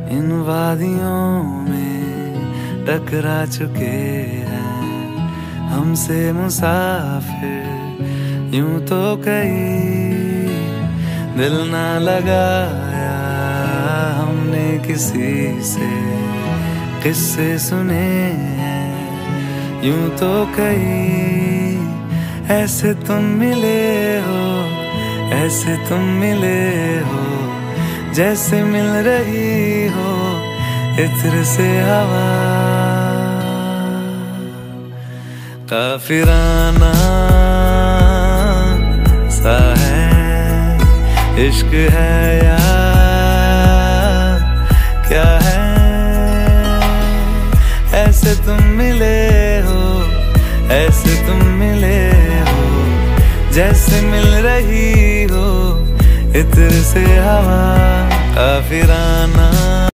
इन वादियों में टकरा चुके हैं हमसे मुसाफिर। यूं तो कहीं दिल ना लगाया हमने किसी से, किस्से सुने हैं यूं तो कहीं। ऐसे तुम मिले हो, ऐसे तुम मिले हो, जैसे मिल रही हो इत्र से हवा। काफिराना सा है इश्क है या क्या है। ऐसे तुम मिले हो, ऐसे तुम मिले हो, जैसे मिल रही हो इत्र से हवा। काफिराना